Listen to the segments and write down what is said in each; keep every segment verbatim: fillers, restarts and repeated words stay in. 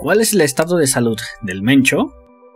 ¿Cuál es el estado de salud del Mencho?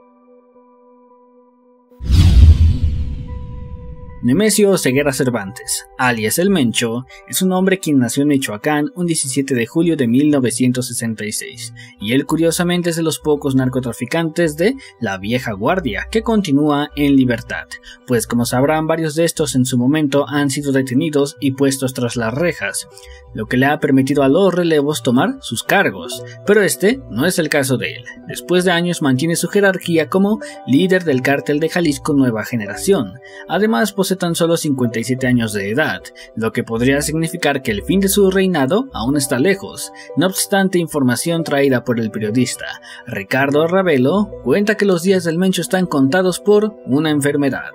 Nemesio Oseguera Cervantes, alias El Mencho, es un hombre quien nació en Michoacán un diecisiete de julio de mil novecientos sesenta y seis, y él curiosamente es de los pocos narcotraficantes de la vieja guardia que continúa en libertad, pues como sabrán varios de estos en su momento han sido detenidos y puestos tras las rejas, lo que le ha permitido a los relevos tomar sus cargos, pero este no es el caso de él. Después de años mantiene su jerarquía como líder del cártel de Jalisco Nueva Generación, además posee tan solo cincuenta y siete años de edad, lo que podría significar que el fin de su reinado aún está lejos. No obstante, información traída por el periodista Ricardo Ravelo cuenta que los días del Mencho están contados por una enfermedad.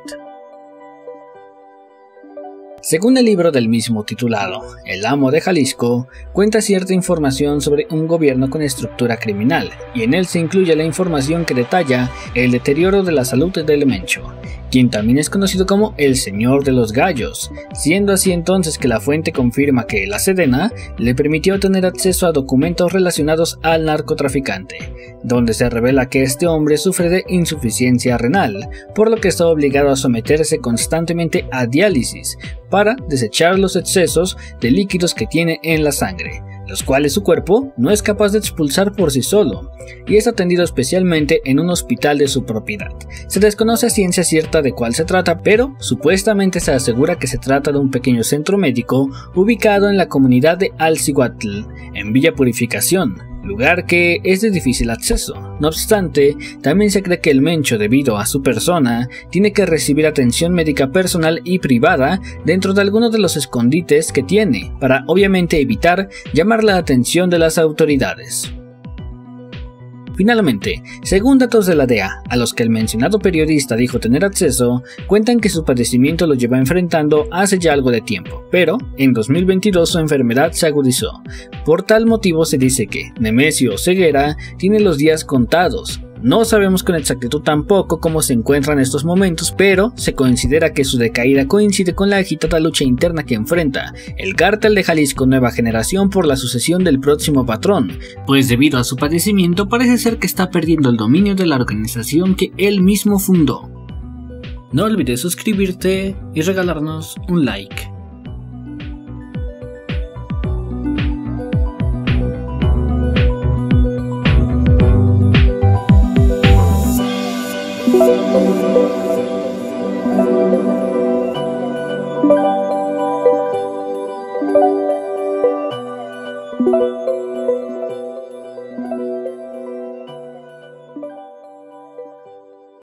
Según el libro del mismo titulado, El Amo de Jalisco, cuenta cierta información sobre un gobierno con estructura criminal, y en él se incluye la información que detalla el deterioro de la salud del Mencho, quien también es conocido como el Señor de los Gallos, siendo así entonces que la fuente confirma que la Sedena le permitió tener acceso a documentos relacionados al narcotraficante, donde se revela que este hombre sufre de insuficiencia renal, por lo que está obligado a someterse constantemente a diálisis, para desechar los excesos de líquidos que tiene en la sangre, los cuales su cuerpo no es capaz de expulsar por sí solo, y es atendido especialmente en un hospital de su propiedad. Se desconoce a ciencia cierta de cuál se trata, pero supuestamente se asegura que se trata de un pequeño centro médico ubicado en la comunidad de Alcihuatl, en Villa Purificación, lugar que es de difícil acceso. No obstante, también se cree que el Mencho, debido a su persona, tiene que recibir atención médica personal y privada dentro de algunos de los escondites que tiene, para obviamente evitar llamar la atención de las autoridades. Finalmente, según datos de la D E A, a los que el mencionado periodista dijo tener acceso, cuentan que su padecimiento lo lleva enfrentando hace ya algo de tiempo, pero en dos mil veintidós su enfermedad se agudizó. Por tal motivo se dice que Nemesio Oseguera tiene los días contados. No sabemos con exactitud tampoco cómo se encuentra en estos momentos, pero se considera que su decaída coincide con la agitada lucha interna que enfrenta el cártel de Jalisco Nueva Generación por la sucesión del próximo patrón, pues debido a su padecimiento parece ser que está perdiendo el dominio de la organización que él mismo fundó. No olvides suscribirte y regalarnos un like.